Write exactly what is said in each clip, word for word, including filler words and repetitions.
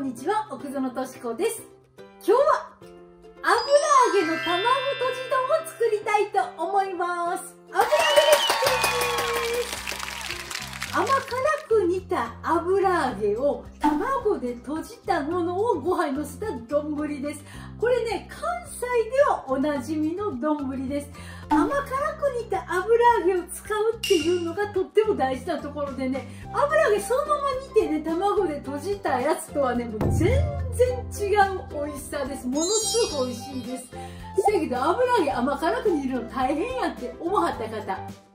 んにちは、奥園敏子です。今日は油揚げの卵とじ丼を作りたいと思います。油揚げです。甘辛く煮た油揚げを卵でとじたものをご飯にのせた丼です。これね、関西ではおなじみの丼です。甘辛く煮た油揚げを使うっていうのがとっても大事なところでね、油揚げそのまま煮てね、卵でとじたやつとはね、もう全然違う美味しさです。ものすごく美味しいです。せやけど油揚げ甘辛く煮るの大変やって思わはった方、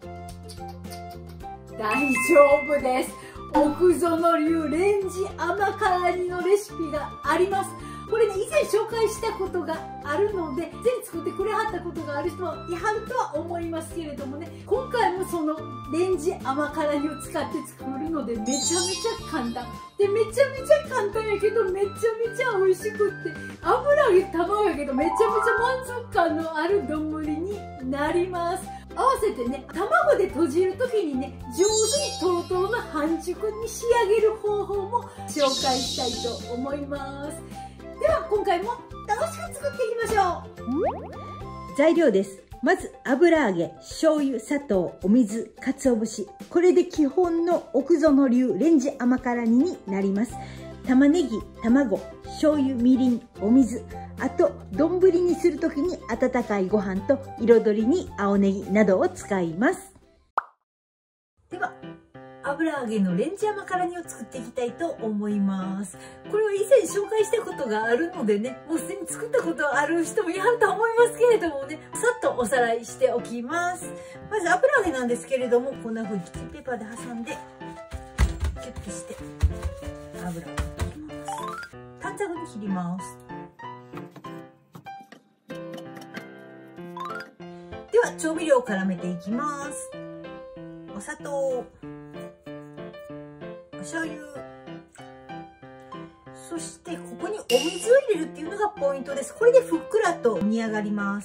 大丈夫です。奥園流レンジ甘辛煮のレシピがあります。これね、以前紹介したことがあるので、ぜひ作ってくれはったことがある人もいはるとは思いますけれどもね、今回もそのレンジ甘辛煮を使って作るのでめちゃめちゃ簡単で、めちゃめちゃ簡単やけどめちゃめちゃ美味しくって、油揚げ卵やけどめちゃめちゃ満足感のある丼になります。合わせてね、卵でとじるときにね、上手にトロトロの半熟に仕上げる方法も紹介したいと思います。では今回も楽しく作っていきましょう。 材料です。まず油揚げ、醤油、砂糖、お水、鰹節。これで基本の奥園流レンジ甘辛煮になります。玉ねぎ、卵、醤油、みりん、お水。あと丼にするときに温かいご飯と彩りに青ネギなどを使います。では油揚げのレンジ甘辛煮を作っていきたいと思います。これは以前紹介したことがあるのでね、もうすでに作ったことある人もいはると思いますけれどもね、さっとおさらいしておきます。まず油揚げなんですけれども、こんな風にキッチンペーパーで挟んでキュッとして油を切ります。短冊に切ります。では調味料を絡めていきます。お砂糖、お醤油、そしてここにお水を入れるっていうのがポイントです。これでふっくらと煮上がります。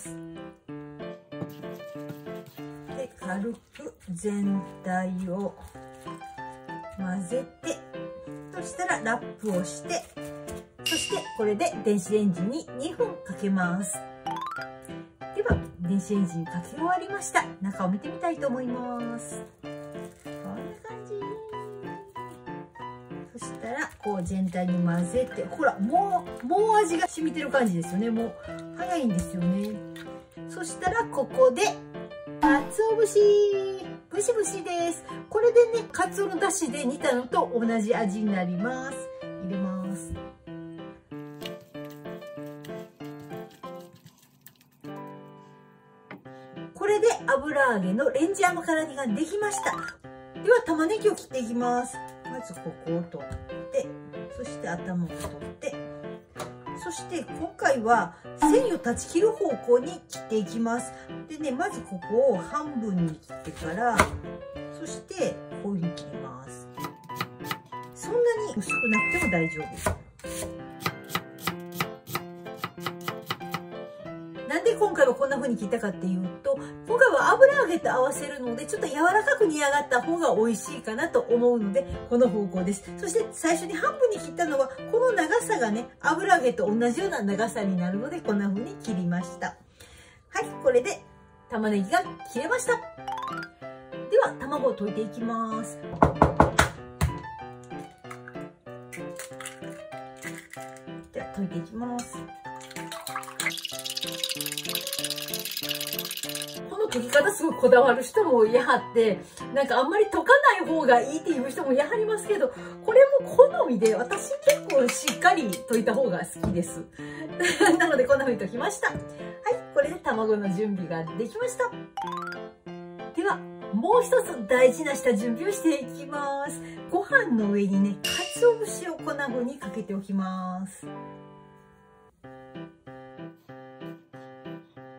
で、軽く全体を混ぜて、そしたらラップをして、そしてこれで電子レンジににふんかけます。では電子レンジにかけ終わりました。中を見てみたいと思います。こんな感じ。そしたらこう全体に混ぜて、ほらもうもう味が染みてる感じですよね。もう早いんですよね。そしたらここで鰹節、ブシブシです。これでね、カツオの出汁で煮たのと同じ味になります。入れます。これで油揚げのレンジ甘辛煮ができました。では玉ねぎを切っていきます。まずここを取って、そして頭を取って、そして今回は繊維を断ち切る方向に切っていきます。でね、まずここを半分に切ってから、そしてこういうふうに切ります。そんなに薄くなくても大丈夫です。なんで今回はこんな風に切ったかっていうと、今回は油揚げと合わせるのでちょっと柔らかく煮上がった方が美味しいかなと思うので、この方向です。そして最初に半分に切ったのはこの長さがね、油揚げと同じような長さになるので、こんな風に切りました。はい、これで玉ねぎが切れました。では卵を溶いていきます。では溶いていきます。この溶き方すごいこだわる人もいはって、なんかあんまり溶かない方がいいっていう人もいはりますけど、これも好みで、私結構しっかり溶いた方が好きです。なのでこんな風に溶きました。はい、これで卵の準備ができました。ではもう一つ大事な下準備をしていきます。ご飯の上にね、鰹節をこんな風にかけておきます。なん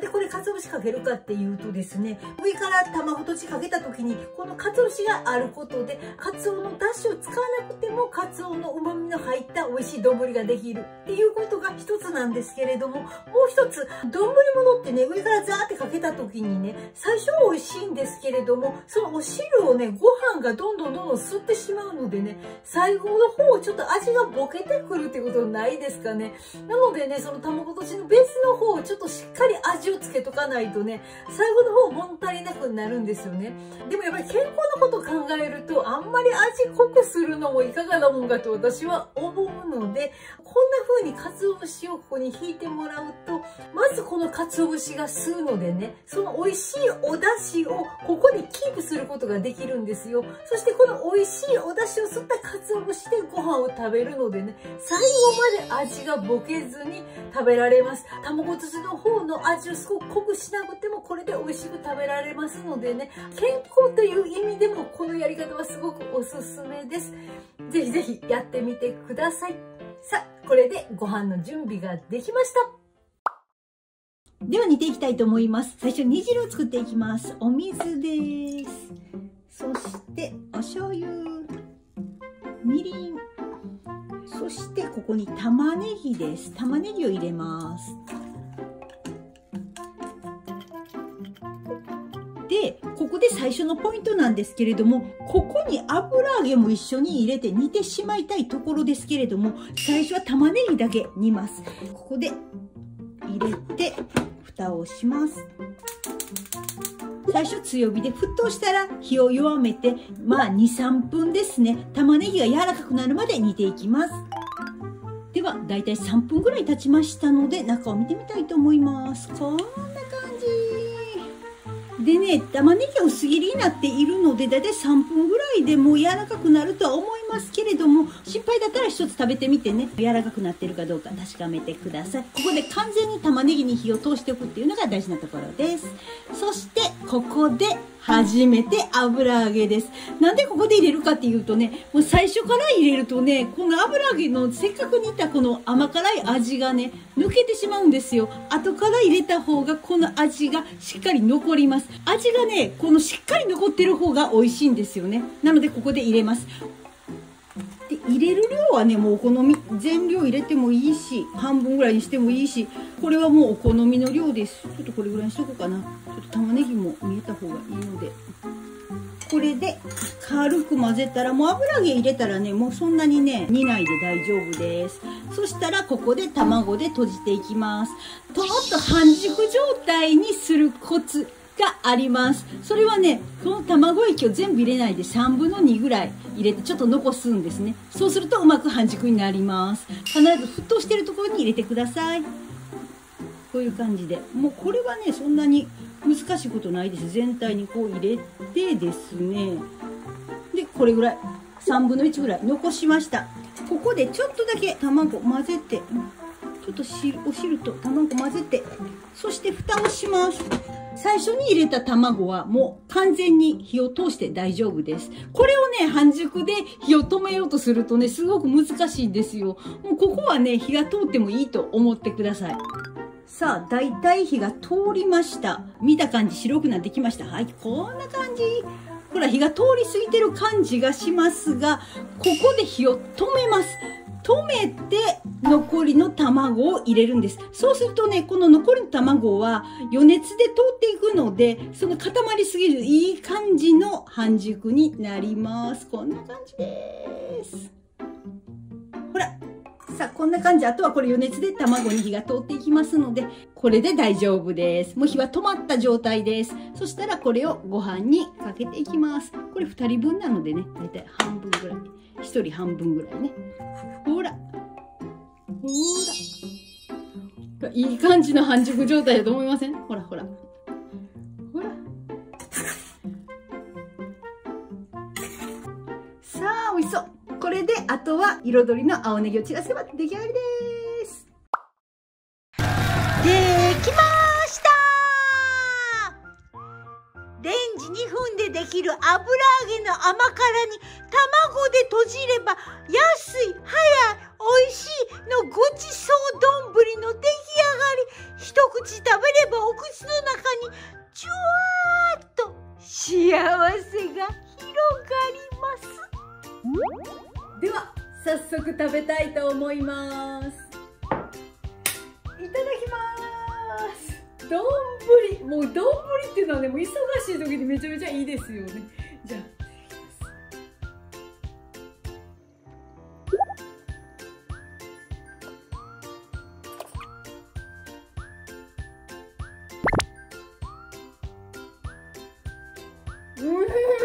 でこれ鰹節かけるかっていうとですね、上から卵とじかけた時にこの鰹節があることで、鰹の出汁を使わなくても鰹の旨味の入った美味しい丼ができるっていうことが一つなんですけれども、もう一つ、丼物ってね、上からザーってかけた時にね、最初は美味しいんですけれども、そのお汁をね、ご飯がどんどんどんどん吸ってしまうのでね、最後の方ちょっと味がボケてくるってことないですかね。なのでね、その卵とじのベースの方をちょっとしっかり味をつけとかないとね、最後の方物足りなくなるんですよね。でもやっぱり健康のことを考えると、あんまり味濃くするのもいかがなもんかと私は思うので、こんな風に鰹節をここに引いてもらうと、まずこの鰹節が吸うのでね、その美味しいお出汁をここでキープすることができるんですよ。そしてこの美味しいお出汁を吸った鰹節でご飯を食べるのでね、最後まで味がボケずに食べられます。卵とじの方の味をすごく濃くしなくてもこれで美味しく食べられますのでね、健康という意味でもこのやり方はすごくおすすめです。ぜひぜひやってみてください。さあ、これでご飯の準備ができました。では煮ていきたいと思います。最初煮汁を作っていきます。お水です。そしてお醤油、みりん、そしてここに玉ねぎです。玉ねぎを入れます。で、ここで最初のポイントなんですけれども、ここに油揚げも一緒に入れて煮てしまいたいところですけれども、最初は玉ねぎだけ煮ます。ここで入れて蓋をします。最初強火で沸騰したら火を弱めて、まあに、さんぷんですね。玉ねぎが柔らかくなるまで煮ていきます。ではだいたいさんぷんぐらい経ちましたので、中を見てみたいと思います。こんな感じでね、玉ねぎが薄切りになっているので、だいたいさんぷんぐらいでもう柔らかくなるとは思いますけれども、心配だったら一つ食べてみてね、柔らかくなってるかどうか確かめてください。ここで完全に玉ねぎに火を通しておくっていうのが大事なところです。そしてここで初めて油揚げです。なんでここで入れるかっていうとね、もう最初から入れるとね、この油揚げのせっかく煮たこの甘辛い味がね、抜けてしまうんですよ。後から入れた方がこの味がしっかり残ります。味がね、このしっかり残ってる方が美味しいんですよね。なのでここで入れます。で入れる量はね、もうお好み、全量入れてもいいし、半分ぐらいにしてもいいし、これはもうお好みの量です。ちょっとこれぐらいにしとこうかな。ちょっと玉ねぎも見えた方がいいので、これで軽く混ぜたら、もう油揚げ入れたらね、もうそんなにね煮ないで大丈夫です。そしたらここで卵で閉じていきます。とろっと半熟状態にするコツがあります。それはね、この卵液を全部入れないでさんぶんのにぐらい入れてちょっと残すんですね。そうするとうまく半熟になります。必ず沸騰してるところに入れてください。こういう感じで、もうこれはねそんなに難しいことないです。全体にこう入れてですね、でこれぐらいさんぶんのいちぐらい残しました。ここでちょっとだけ卵混ぜて、ちょっとしお汁と卵混ぜて、そして蓋をします。最初に入れた卵はもう完全に火を通して大丈夫です。これをね、半熟で火を止めようとするとね、すごく難しいんですよ。もうここはね、火が通ってもいいと思ってください。さあ、だいたい火が通りました。見た感じ白くなってきました。はい、こんな感じ。ほら、火が通り過ぎてる感じがしますが、ここで火を止めます。止めて残りの卵を入れるんです。そうするとね、この残りの卵は余熱で通っていくので、その固まりすぎるいい感じの半熟になります。こんな感じです。ほら。さあ、こんな感じ。あとはこれ余熱で卵に火が通っていきますので、これで大丈夫です。もう火は止まった状態です。そしたらこれをご飯にかけていきます。これふたりぶんなのでね、だいたい半分ぐらい。ひとり半分ぐらいね。ほら。ほら。いい感じの半熟状態だと思いません？ほらほら。ほら。さあ、美味しそう。これであとは彩りの青ネギを散らせば出来上がりです。できました。レンジにふんでできる油揚げの甘辛煮、卵でとじれば安い、早い、美味しいのごちそう丼の出来上がり。一口食べればお口べたいと思います。いただきます。丼、もう丼っていうのはね、もう忙しい時にめちゃめちゃいいですよね。じゃあうーん、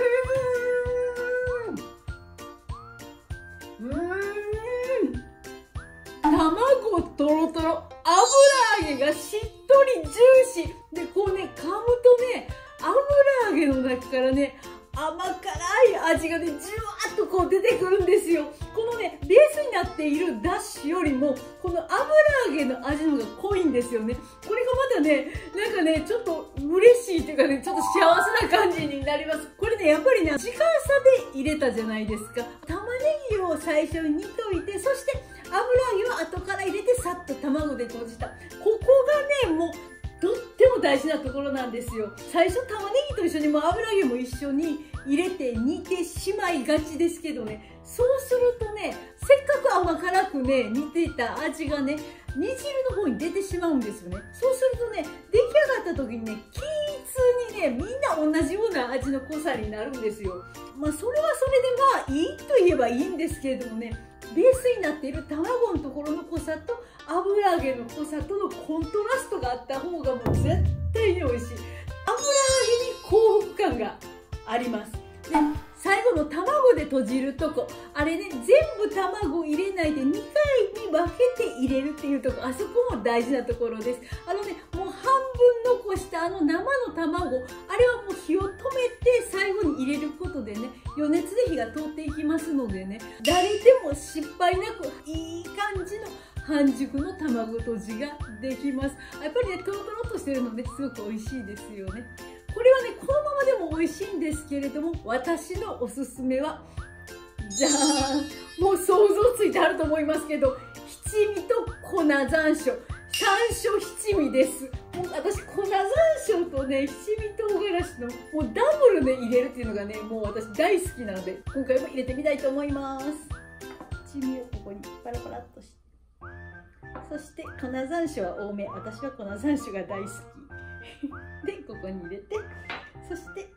うーん、卵とろとろ、油揚げがしっとりジューシーで、こうね、噛むとね、油揚げの中からね、甘辛い味がね、じゅわっとこう出てくるんですよ。このね、ベースになっているだしよりも、この油揚げの味の方が濃いんですよね。これがまたね、なんかね、ちょっと嬉しいというかね、ちょっと幸せな感じになります。これね、やっぱりね、時間差で入れたじゃないですか。玉ねぎを最初に煮といて、そして油揚げは後から入れて、さっと卵で閉じた。ここがね、もう、とっても大事なところなんですよ。最初玉ねぎと一緒にもう油揚げも一緒に入れて煮てしまいがちですけどね、そうするとね、せっかく甘辛くね煮ていた味がね、煮汁の方に出てしまうんですよね。そうするとね、出来上がった時にね、均一にね、みんな同じような味の濃さになるんですよ。まあそれはそれでまあいいと言えばいいんですけれどもね、ベースになっている卵のところの濃さと油揚げの濃さとのコントラストがあった方がもう絶対に美味しい。油揚げに幸福感があります。で、最後の卵で閉じるとこ、あれね、全部卵入れないでにかいに分けて入れるっていうとこ、あそこも大事なところです。あのね、もう半分残したあの生の卵、あれはもう火を止めて最後に入れることでね、余熱で火が通っていきますのでね、誰でも失敗なくいい感じの半熟の卵とじができます。やっぱりね、トロトロっとしてるので、すごく美味しいですよね。これはね、このままでも美味しいんですけれども、私のおすすめは、じゃーん、もう想像ついてあると思いますけど、七味と粉山椒、山椒七味です。もう私、粉山椒とね、七味唐辛子のもうダブルで入れるっていうのがね、もう私大好きなので、今回も入れてみたいと思います。七味をここにパラパラっとして、そして粉山椒は多め、私は粉山椒が大好きで、ここに入れて、そして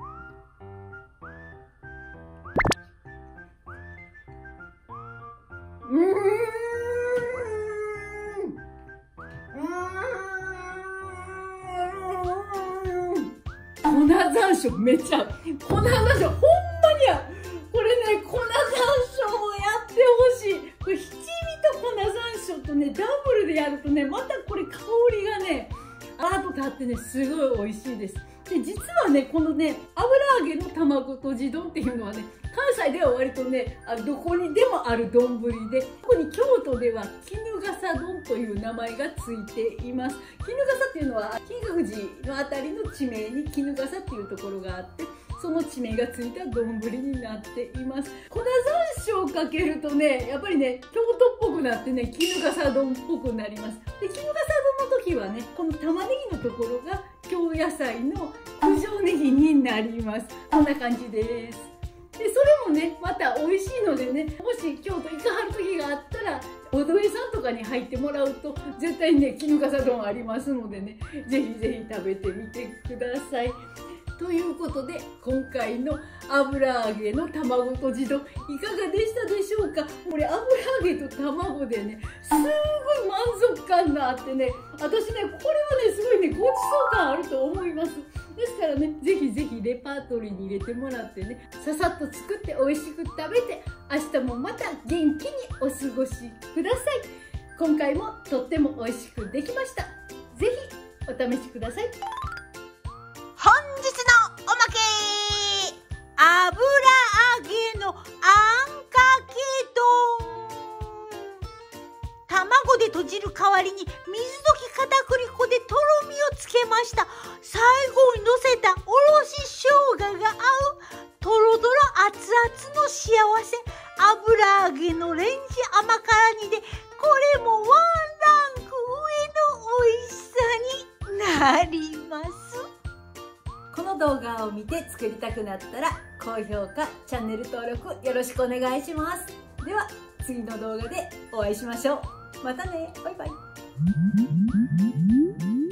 うーん、うーん、粉山椒めっちゃ、粉山椒ほんまにや、これね、粉山椒をやってほしい。これ七味と粉山椒とね、ダブルでやるとね、またこれ香りがね、アート立ってね、すごい美味しいです。で、実はね、このね、油揚げの卵とじ丼っていうのはね、関西では割とね、あどこにでもある丼で、ここに京都では衣笠丼という名前がついています。衣笠っていうのは、金閣寺のあたりの地名に衣笠っていうところがあって、その地名がついた丼になっています。粉山椒をかけるとね、やっぱりね、京都っぽくなってね、衣笠丼っぽくなります。で、衣笠丼の時はね、この玉ねぎのところが京野菜の九条ネギになります。こんな感じです。で、それもね、また美味しいのでね、もし京都行かはる時があったら、おどえさんとかに入ってもらうと、絶対ね、衣笠丼ありますのでね、ぜひぜひ食べてみてください。ということで、今回の油揚げの卵とじ丼いかがでしたでしょうか。これ油揚げと卵でね、すごい満足感があってね、私ね、これはね、すごいね、ごちそう感あると思います。ですからね、ぜひぜひレパートリーに入れてもらってね、ささっと作って美味しく食べて、明日もまた元気にお過ごしください。今回もとっても美味しくできました。ぜひお試しください。 本日のおまけ、油揚げのあんかけ丼。卵で閉じる代わりに水溶き片栗粉でとろみをつけました。最後にのせたおろし生姜が合うとろとろ熱々の幸せ油揚げのレンジ甘辛煮で、これもワンランク上の美味しさになります。 この動画を見て作りたくなったら高評価、チャンネル登録よろしくお願いします。 では次の動画でお会いしましょう。またね、バイバイ。